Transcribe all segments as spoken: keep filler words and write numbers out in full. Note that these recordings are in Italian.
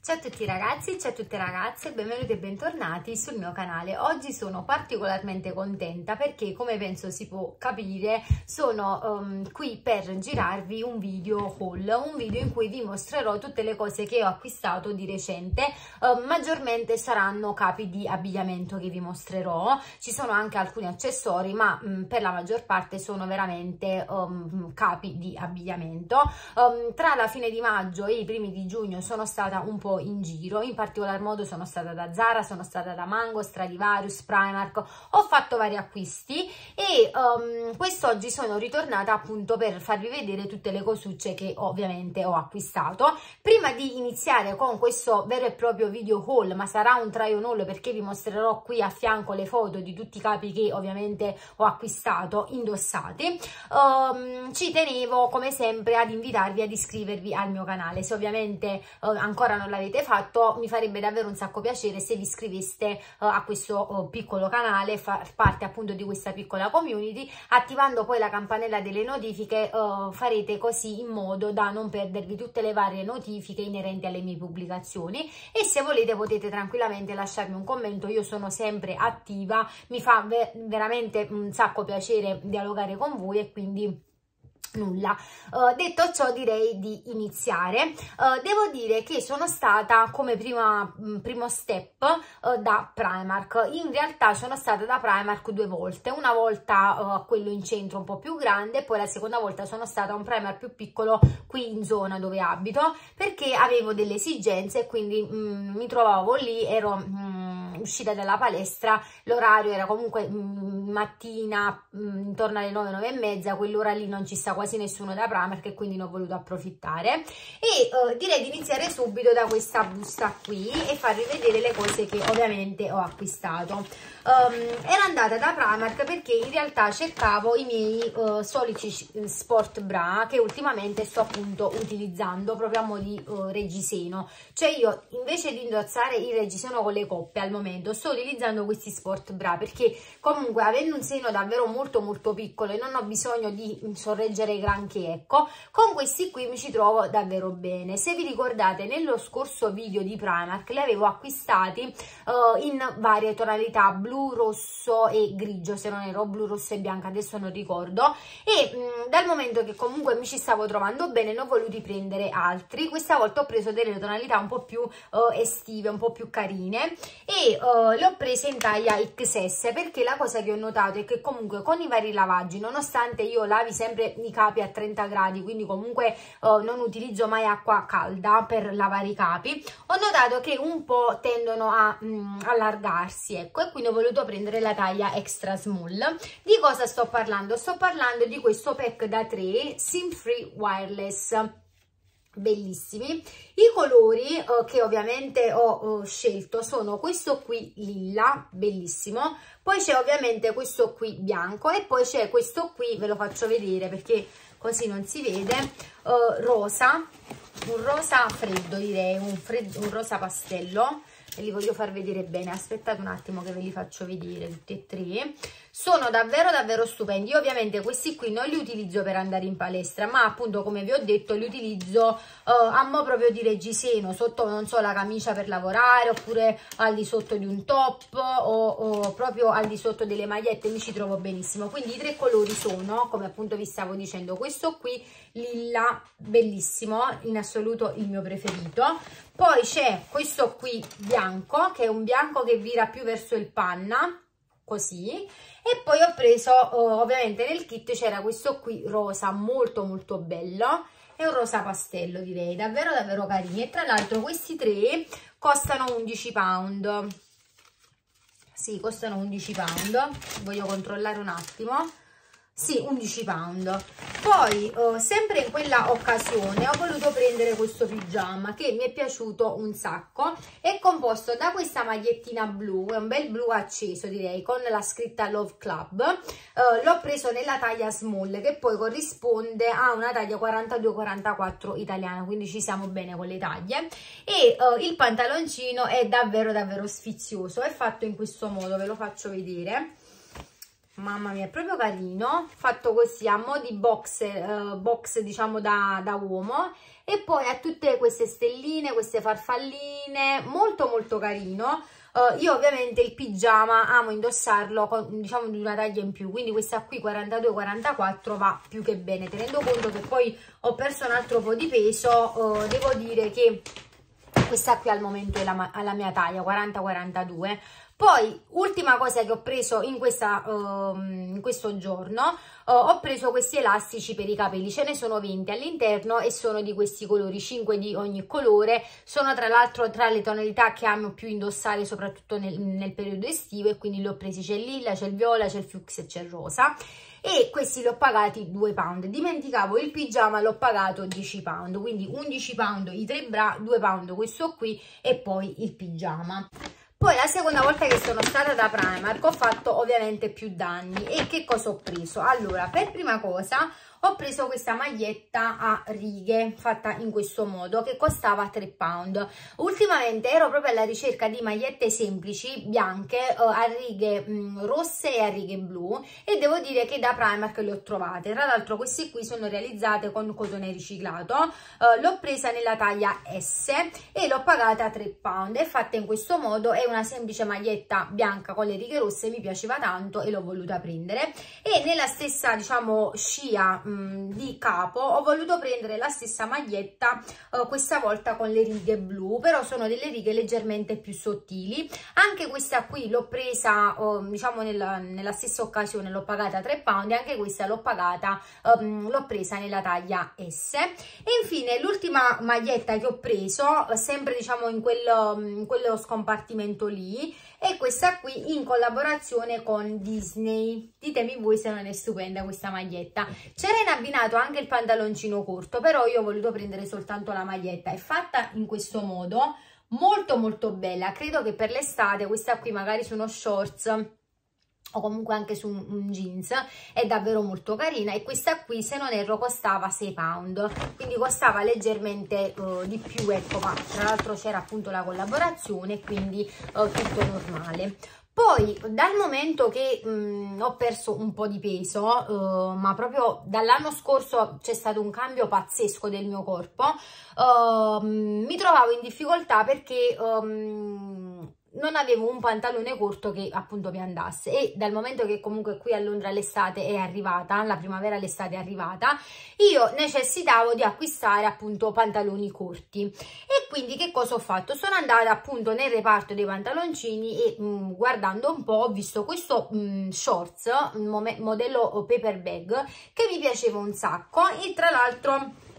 Ciao a tutti ragazzi, ciao a tutte ragazze, benvenuti e bentornati sul mio canale. Oggi sono particolarmente contenta perché, come penso si può capire, sono um, qui per girarvi un video haul, un video in cui vi mostrerò tutte le cose che ho acquistato di recente. Uh, maggiormente saranno capi di abbigliamento che vi mostrerò, ci sono anche alcuni accessori, ma um, per la maggior parte sono veramente um, capi di abbigliamento. Um, tra la fine di maggio e i primi di giugno sono stata un po' in giro, in particolar modo sono stata da Zara, sono stata da Mango, Stradivarius, Primark, ho fatto vari acquisti e um, quest'oggi sono ritornata appunto per farvi vedere tutte le cosucce che ovviamente ho acquistato. Prima di iniziare con questo vero e proprio video haul, ma sarà un try on haul perché vi mostrerò qui a fianco le foto di tutti i capi che ovviamente ho acquistato indossati, um, ci tenevo come sempre ad invitarvi ad iscrivervi al mio canale. Se ovviamente uh, ancora non l'avete fatto, mi farebbe davvero un sacco piacere se vi iscriveste uh, a questo uh, piccolo canale, far parte appunto di questa piccola community. Attivando poi la campanella delle notifiche uh, farete così in modo da non perdervi tutte le varie notifiche inerenti alle mie pubblicazioni, e se volete potete tranquillamente lasciarmi un commento, io sono sempre attiva, mi fa ver veramente un sacco piacere dialogare con voi e quindi nulla. Uh, detto ciò, direi di iniziare. Uh, devo dire che sono stata come prima, mh, primo step uh, da Primark. In realtà sono stata da Primark due volte, una volta uh, a quello in centro un po' più grande, poi la seconda volta sono stata a un Primark più piccolo qui in zona dove abito, perché avevo delle esigenze e quindi mh, mi trovavo lì, ero mh, uscita dalla palestra, l'orario era comunque mh, mattina mh, intorno alle nove, nove e mezza, quell'ora lì non ci sta quasi nessuno da Primark e quindi non ho voluto approfittare, e uh, direi di iniziare subito da questa busta qui e farvi vedere le cose che ovviamente ho acquistato. Um, ero andata da Primark perché in realtà cercavo i miei uh, soliti sport bra che ultimamente sto appunto utilizzando proprio a mo' di uh, reggiseno. Cioè io, invece di indossare il reggiseno con le coppe al momento, sto utilizzando questi sport bra perché comunque, avendo un seno davvero molto molto piccolo e non ho bisogno di sorreggere granché, ecco, con questi qui mi ci trovo davvero bene. Se vi ricordate, nello scorso video di Primark li avevo acquistati uh, in varie tonalità, blu, rosso e grigio, se non ero blu, rosso e bianco, adesso non ricordo, e mh, dal momento che comunque mi ci stavo trovando bene ne ho voluti prendere altri. Questa volta ho preso delle tonalità un po' più uh, estive, un po' più carine, e uh, le ho prese in taglia X S perché la cosa che ho notato è che comunque con i vari lavaggi, nonostante io lavi sempre i capi a trenta gradi, quindi comunque uh, non utilizzo mai acqua calda per lavare i capi, ho notato che un po' tendono a mh, allargarsi, ecco, e quindi ho voluto prendere la taglia extra small. Di cosa sto parlando? Sto parlando di questo pack da tre SIM free wireless, bellissimi. I colori uh, che ovviamente ho uh, scelto sono questo qui lilla, bellissimo, poi c'è ovviamente questo qui bianco e poi c'è questo qui, ve lo faccio vedere perché così non si vede, uh, rosa, un rosa freddo, direi un, freddo, un rosa pastello, e li voglio far vedere bene. Aspettate un attimo che ve li faccio vedere tutti e tre. Sono davvero davvero stupendi. Io ovviamente questi qui non li utilizzo per andare in palestra, ma appunto, come vi ho detto, li utilizzo uh, a mo' proprio di reggiseno, sotto, non so, la camicia per lavorare, oppure al di sotto di un top, o, o proprio al di sotto delle magliette, mi ci trovo benissimo. Quindi i tre colori sono, come appunto vi stavo dicendo, questo qui lilla, bellissimo, in assoluto il mio preferito. Poi c'è questo qui bianco, che è un bianco che vira più verso il panna, così, e poi ho preso uh, ovviamente nel kit c'era questo qui rosa molto molto bello, è un rosa pastello, direi davvero davvero carini, e tra l'altro questi tre costano undici pound, sì, costano undici pound, voglio controllare un attimo. Sì, undici pound. Poi, eh, sempre in quella occasione, ho voluto prendere questo pigiama che mi è piaciuto un sacco. È composto da questa magliettina blu, è un bel blu acceso, direi, con la scritta Love Club. Eh, l'ho preso nella taglia small, che poi corrisponde a una taglia quarantadue quarantaquattro italiana, quindi ci siamo bene con le taglie. E eh, il pantaloncino è davvero davvero sfizioso, è fatto in questo modo, ve lo faccio vedere. mamma mia, è proprio carino, fatto così a mo' di box, eh, box diciamo da, da uomo, e poi ha tutte queste stelline, queste farfalline, molto molto carino. Uh, io ovviamente il pigiama amo indossarlo con, diciamo, di una taglia in più, quindi questa qui quarantadue quarantaquattro va più che bene, tenendo conto che poi ho perso un altro po' di peso. Uh, devo dire che questa qui al momento è la, la mia taglia quaranta quarantadue. Poi, ultima cosa che ho preso in, questa, uh, in questo giorno, uh, ho preso questi elastici per i capelli, ce ne sono venti all'interno e sono di questi colori, cinque di ogni colore, sono tra l'altro tra le tonalità che amo più indossare, soprattutto nel, nel periodo estivo, e quindi li ho presi, c'è il lilla, c'è il viola, c'è il fucsia e c'è il rosa, e questi li ho pagati due pound. Dimenticavo, il pigiama l'ho pagato dieci pound, quindi undici pound i tre bra, due pound questo qui e poi il pigiama. Poi la seconda volta che sono stata da Primark ho fatto ovviamente più danni. E che cosa ho preso? Allora, per prima cosa ho preso questa maglietta a righe fatta in questo modo che costava tre pound. Ultimamente ero proprio alla ricerca di magliette semplici bianche eh, a righe mh, rosse e a righe blu, e devo dire che da Primark le ho trovate. Tra l'altro queste qui sono realizzate con cotone riciclato, eh, l'ho presa nella taglia S e l'ho pagata tre pound. È fatta in questo modo, è una semplice maglietta bianca con le righe rosse, mi piaceva tanto e l'ho voluta prendere. E nella stessa, diciamo, scia di capo ho voluto prendere la stessa maglietta, uh, questa volta con le righe blu, però sono delle righe leggermente più sottili. Anche questa qui l'ho presa uh, diciamo nella, nella stessa occasione, l'ho pagata tre pound, e anche questa l'ho pagata um, l'ho presa nella taglia S. E infine l'ultima maglietta che ho preso, uh, sempre diciamo in quello, in quello scompartimento lì, è questa qui in collaborazione con Disney. Ditemi voi se non è stupenda questa maglietta. C'era in abbinato anche il pantaloncino corto, però io ho voluto prendere soltanto la maglietta. È fatta in questo modo, molto molto bella. Credo che per l'estate questa qui magari su uno shorts o comunque anche su un, un jeans è davvero molto carina. E questa qui, se non erro, costava sei pound, quindi costava leggermente uh, di più, ecco, ma tra l'altro c'era appunto la collaborazione, quindi uh, tutto normale. Poi dal momento che mh, ho perso un po' di peso, uh, ma proprio dall'anno scorso c'è stato un cambio pazzesco del mio corpo, uh, mi trovavo in difficoltà perché um, non avevo un pantalone corto che appunto mi andasse, e dal momento che comunque qui a Londra l'estate è arrivata, la primavera l'estate è arrivata, io necessitavo di acquistare appunto pantaloni corti. E quindi che cosa ho fatto? Sono andata appunto nel reparto dei pantaloncini e mh, guardando un po' ho visto questo mh, shorts modello paper bag che mi piaceva un sacco, e tra l'altro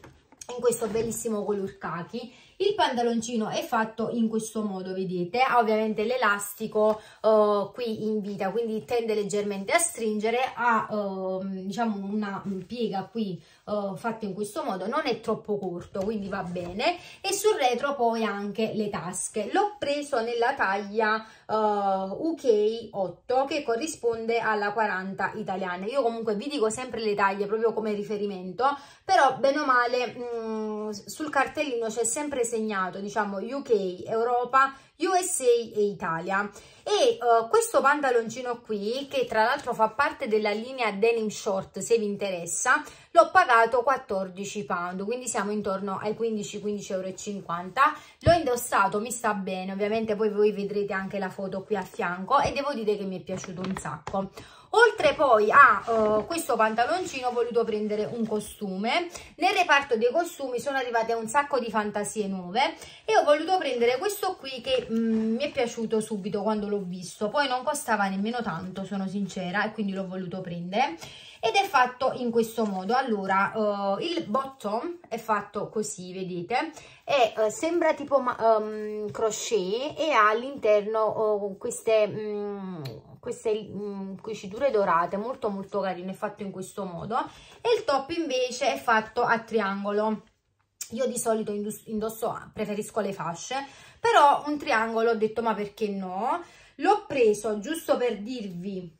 in questo bellissimo color khaki. Il pantaloncino è fatto in questo modo, vedete, ha ovviamente l'elastico uh, qui in vita, quindi tende leggermente a stringere, ha uh, diciamo una piega qui uh, fatta in questo modo, non è troppo corto, quindi va bene. E sul retro poi anche le tasche. L'ho preso nella taglia uh, U K otto, che corrisponde alla quaranta italiana. Io comunque vi dico sempre le taglie proprio come riferimento, però bene o male mh, sul cartellino c'è sempre segnato, diciamo, U K, Europa, U S A e Italia. E uh, questo pantaloncino qui, che tra l'altro fa parte della linea denim short, se vi interessa, l'ho pagato quattordici pound, quindi siamo intorno ai quindici quindici e cinquanta euro. L'ho indossato, mi sta bene, ovviamente poi voi vedrete anche la foto qui a fianco, e devo dire che mi è piaciuto un sacco. Oltre poi a uh, questo pantaloncino ho voluto prendere un costume. Nel reparto dei costumi sono arrivate un sacco di fantasie nuove e ho voluto prendere questo qui che mm, mi è piaciuto subito quando l'ho visto. Poi non costava nemmeno tanto, sono sincera, e quindi l'ho voluto prendere. Ed è fatto in questo modo. Allora, uh, il bottom è fatto così, vedete, e uh, sembra tipo um, crochet, e ha all'interno uh, queste... Um, queste mh, cuciture dorate, molto molto carino, è fatto in questo modo. E il top invece è fatto a triangolo. Io di solito indosso, preferisco le fasce, però un triangolo ho detto ma perché no. L'ho preso, giusto per dirvi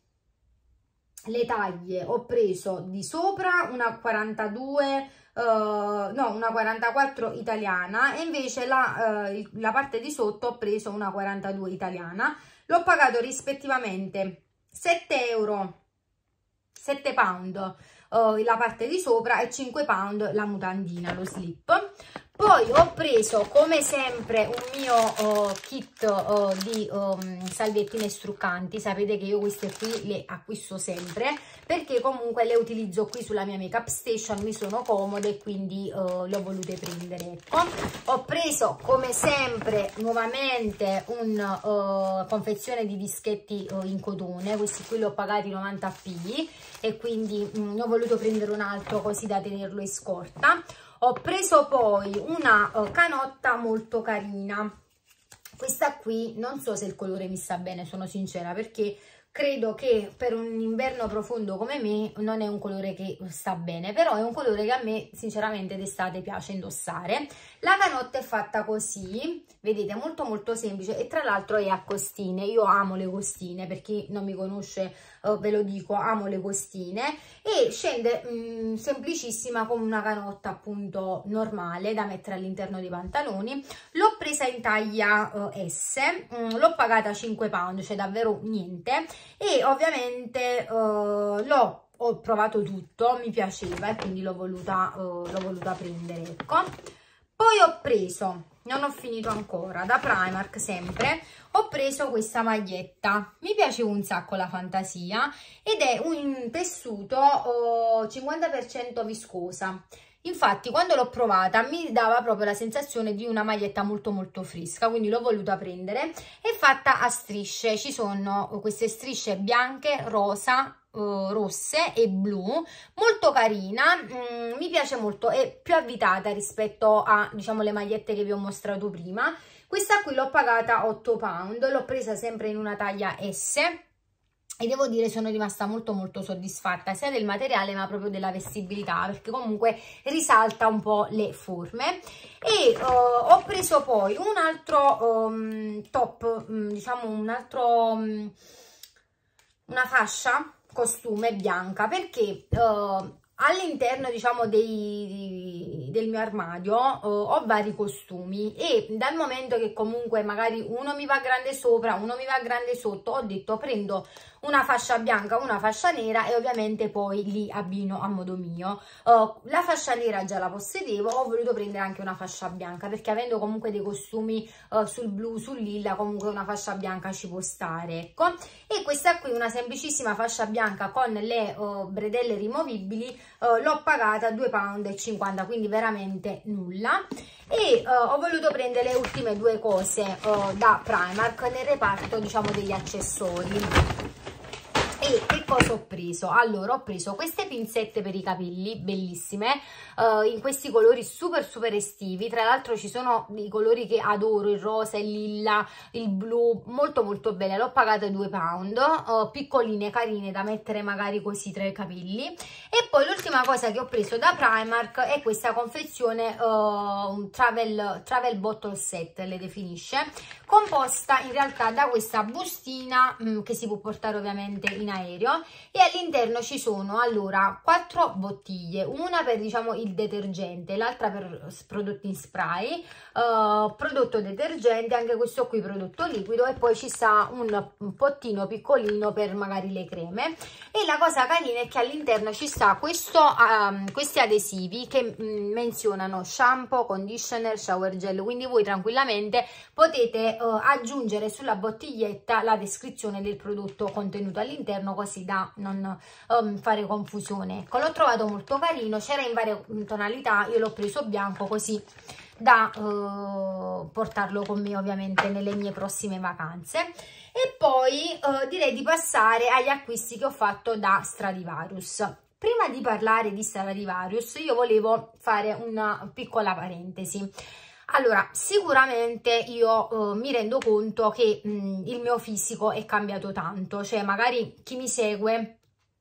le taglie, ho preso di sopra una quarantadue, uh, no, una quarantaquattro italiana, e invece la, uh, la parte di sotto ho preso una quarantadue italiana. L'ho pagato rispettivamente sette euro sette pound uh, la parte di sopra e cinque pound la mutandina, lo slip. Poi ho preso come sempre un mio uh, kit uh, di um, salviettine struccanti. Sapete che io queste qui le acquisto sempre perché comunque le utilizzo qui sulla mia make up station, mi sono comode e quindi uh, le ho volute prendere, ecco. Ho preso come sempre nuovamente una uh, confezione di dischetti uh, in cotone, questi qui li ho pagati novanta p e quindi um, ne ho voluto prendere un altro così da tenerlo in scorta. Ho preso poi una uh, canotta molto carina, questa qui non so se il colore mi sta bene, sono sincera, perché credo che per un inverno profondo come me non è un colore che sta bene, però è un colore che a me sinceramente d'estate piace indossare. La canotta è fatta così, vedete, molto molto semplice e tra l'altro è a costine. Io amo le costine, per chi non mi conosce uh, ve lo dico, amo le costine, e scende mh, semplicissima come una canotta appunto normale da mettere all'interno dei pantaloni. L'ho presa in taglia uh, S, l'ho pagata cinque pound, cioè davvero niente, e ovviamente uh, l'ho ho provato tutto, mi piaceva e quindi l'ho voluta, uh, l'ho voluta prendere, ecco. Poi ho preso, non ho finito ancora, da Primark sempre, ho preso questa maglietta, mi piace un sacco la fantasia ed è un tessuto uh, cinquanta per cento viscosa. Infatti quando l'ho provata mi dava proprio la sensazione di una maglietta molto molto fresca, quindi l'ho voluta prendere. È fatta a strisce, ci sono queste strisce bianche, rosa, Uh, rosse e blu, molto carina, mm, mi piace molto, è più avvitata rispetto a, diciamo, le magliette che vi ho mostrato prima. Questa qui l'ho pagata otto pound, l'ho presa sempre in una taglia S e devo dire sono rimasta molto molto soddisfatta sia del materiale ma proprio della vestibilità, perché comunque risalta un po' le forme. E uh, ho preso poi un altro um, top, um, diciamo un altro um, una fascia costume bianca, perché uh, all'interno, diciamo, dei, del mio armadio uh, ho vari costumi e dal momento che comunque magari uno mi va grande sopra, uno mi va grande sotto, ho detto prendo una fascia bianca, una fascia nera e ovviamente poi li abbino a modo mio. Uh, la fascia nera già la possedevo, ho voluto prendere anche una fascia bianca perché avendo comunque dei costumi uh, sul blu, sul lilla, comunque una fascia bianca ci può stare, ecco. E questa qui una semplicissima fascia bianca con le uh, bretelle rimovibili, uh, l'ho pagata due pound e cinquanta, quindi veramente nulla. E uh, ho voluto prendere le ultime due cose uh, da Primark nel reparto, diciamo, degli accessori. E che cosa ho preso? Allora, ho preso queste pinzette per i capelli, bellissime, uh, in questi colori super super estivi. Tra l'altro ci sono dei colori che adoro, il rosa, il lilla, il blu, molto molto belle. L'ho pagata due pound, uh, piccoline, carine, da mettere magari così tra i capelli. E poi l'ultima cosa che ho preso da Primark è questa confezione uh, un travel, travel bottle set, le definisce, composta in realtà da questa bustina mh, che si può portare ovviamente in aereo, e all'interno ci sono allora quattro bottiglie, una per, diciamo, il detergente, l'altra per prodotti in spray, uh, prodotto detergente, anche questo qui prodotto liquido, e poi ci sta un, un pottino piccolino per magari le creme. E la cosa carina è che all'interno ci sta questo, um, questi adesivi che um, menzionano shampoo, conditioner, shower gel, quindi voi tranquillamente potete uh, aggiungere sulla bottiglietta la descrizione del prodotto contenuto all'interno, così da non um, fare confusione. Ecco, l'ho trovato molto carino, c'era in varie tonalità, io l'ho preso bianco così da uh, portarlo con me ovviamente nelle mie prossime vacanze. E poi uh, direi di passare agli acquisti che ho fatto da Stradivarius. Prima di parlare di Stradivarius io volevo fare una piccola parentesi. Allora, sicuramente io uh, mi rendo conto che mh, il mio fisico è cambiato tanto, cioè magari chi mi segue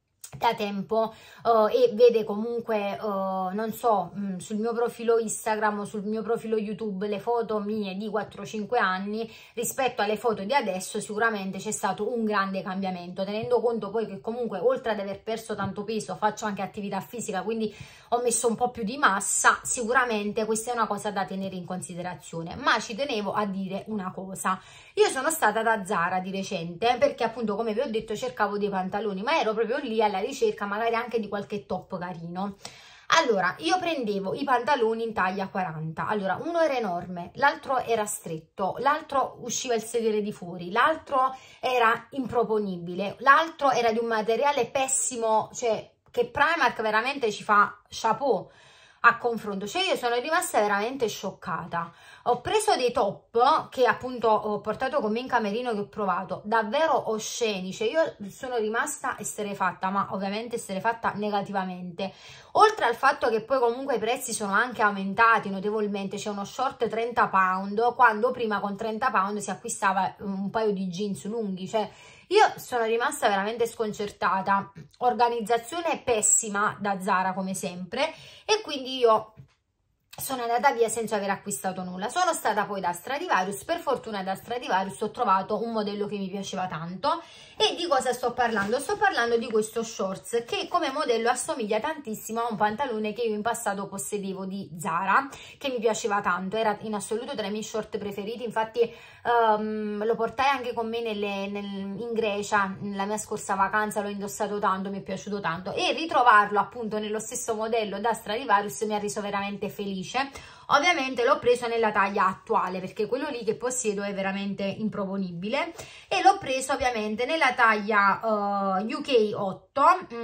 da tempo uh, e vede comunque, uh, non so, mh, sul mio profilo Instagram o sul mio profilo YouTube le foto mie di quattro cinque anni rispetto alle foto di adesso, sicuramente c'è stato un grande cambiamento, tenendo conto poi che comunque oltre ad aver perso tanto peso faccio anche attività fisica, quindi ho messo un po' più di massa. Sicuramente questa è una cosa da tenere in considerazione, ma ci tenevo a dire una cosa. Io sono stata da Zara di recente perché appunto, come vi ho detto, cercavo dei pantaloni, ma ero proprio lì alla alla ricerca magari anche di qualche top carino. Allora, io prendevo i pantaloni in taglia quaranta, allora uno era enorme, l'altro era stretto, l'altro usciva il sedere di fuori, l'altro era improponibile, l'altro era di un materiale pessimo, cioè che Primark veramente ci fa chapeau a confronto, cioè io sono rimasta veramente scioccata. Ho preso dei top che appunto ho portato con me in camerino, che ho provato, davvero osceni, cioè io sono rimasta esterrefatta, ma ovviamente esterrefatta negativamente, oltre al fatto che poi comunque i prezzi sono anche aumentati notevolmente. C'è uno short trenta pound quando prima con trenta pound si acquistava un paio di jeans lunghi, cioè io sono rimasta veramente sconcertata. Organizzazione pessima da Zara come sempre, e quindi io sono andata via senza aver acquistato nulla. Sono stata poi da Stradivarius, per fortuna da Stradivarius ho trovato un modello che mi piaceva tanto. E di cosa sto parlando? Sto parlando di questo shorts che come modello assomiglia tantissimo a un pantalone che io in passato possedevo di Zara, che mi piaceva tanto, era in assoluto tra i miei short preferiti. Infatti um, lo portai anche con me nelle, nel, in Grecia nella mia scorsa vacanza, l'ho indossato tanto, mi è piaciuto tanto, e ritrovarlo appunto nello stesso modello da Stradivarius mi ha reso veramente felice. Ovviamente l'ho preso nella taglia attuale perché quello lì che possiedo è veramente improponibile, e l'ho preso ovviamente nella taglia uh, U K otto,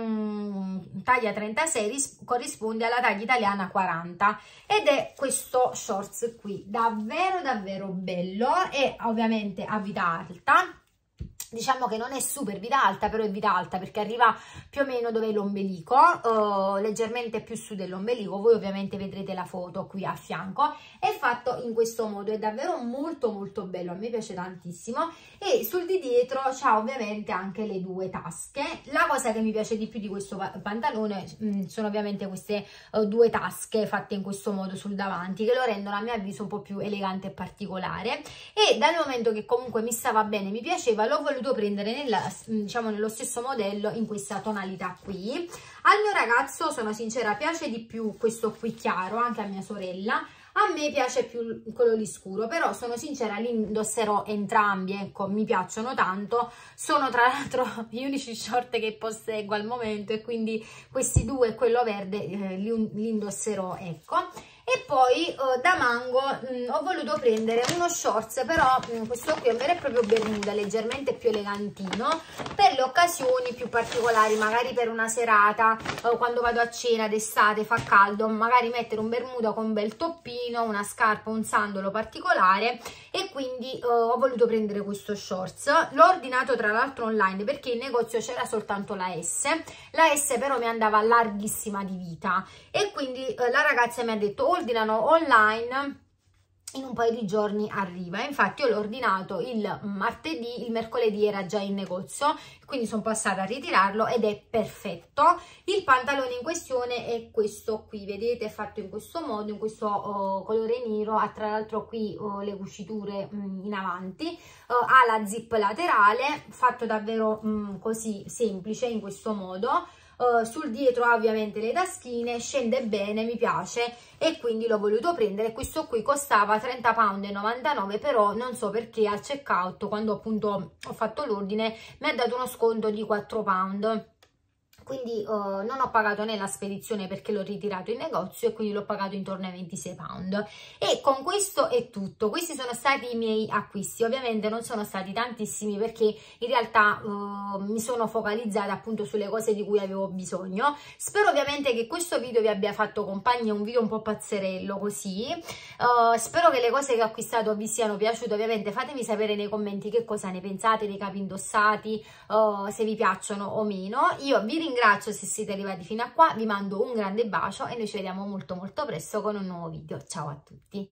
mm, taglia trentasei, corrisponde alla taglia italiana quaranta, ed è questo shorts qui, davvero davvero bello, e ovviamente a vita alta. Diciamo che non è super vita alta, però è vita alta perché arriva più o meno dove è l'ombelico, uh, leggermente più su dell'ombelico. Voi ovviamente vedrete la foto qui a fianco. È fatto in questo modo, è davvero molto molto bello, a me piace tantissimo. E sul di dietro c'ha ovviamente anche le due tasche. La cosa che mi piace di più di questo pantalone mh, sono ovviamente queste uh, due tasche fatte in questo modo sul davanti, che lo rendono a mio avviso un po' più elegante e particolare. E dal momento che comunque mi stava bene, mi piaceva, l'ho voluto prendere nella, diciamo, nello stesso modello in questa tonalità qui. Al mio ragazzo, sono sincera, piace di più questo qui chiaro, anche a mia sorella. A me piace più quello lì scuro, però sono sincera, li indosserò entrambi, ecco, mi piacciono tanto. Sono tra l'altro gli unici short che posseggo al momento, e quindi questi due e quello verde eh, li, li indosserò, ecco. E poi uh, da Mango mh, ho voluto prendere uno shorts, però mh, questo qui è un vero e proprio bermuda, leggermente più elegantino, per le occasioni più particolari, magari per una serata, uh, quando vado a cena d'estate, fa caldo, magari mettere un bermuda con un bel toppino, una scarpa, un sandalo particolare, e quindi uh, ho voluto prendere questo shorts. L'ho ordinato tra l'altro online perché in negozio c'era soltanto la S, la S però mi andava larghissima di vita, e quindi uh, la ragazza mi ha detto ordinano online, in un paio di giorni arriva. Infatti io l'ho ordinato il martedì, il mercoledì era già in negozio, quindi sono passata a ritirarlo ed è perfetto. Il pantalone in questione è questo qui, vedete, è fatto in questo modo, in questo oh, colore nero, ha tra l'altro qui oh, le cuciture mh, in avanti, oh, ha la zip laterale, fatto davvero mh, così semplice in questo modo. Uh, sul dietro ha ovviamente le taschine, scende bene, mi piace, e quindi l'ho voluto prendere. Questo qui costava trenta pound e novantanove, però non so perché al checkout, quando appunto ho fatto l'ordine, mi ha dato uno sconto di quattro pound. Quindi uh, non ho pagato né la spedizione perché l'ho ritirato in negozio, e quindi l'ho pagato intorno ai ventisei pound. E con questo è tutto. Questi sono stati i miei acquisti. Ovviamente non sono stati tantissimi perché in realtà uh, mi sono focalizzata appunto sulle cose di cui avevo bisogno. Spero ovviamente che questo video vi abbia fatto compagnia, un video un po' pazzerello così. Uh, spero che le cose che ho acquistato vi siano piaciute. Ovviamente fatemi sapere nei commenti che cosa ne pensate dei capi indossati, uh, se vi piacciono o meno. Io vi ringrazio. Ringrazio se siete arrivati fino a qua, vi mando un grande bacio e noi ci vediamo molto molto presto con un nuovo video. Ciao a tutti!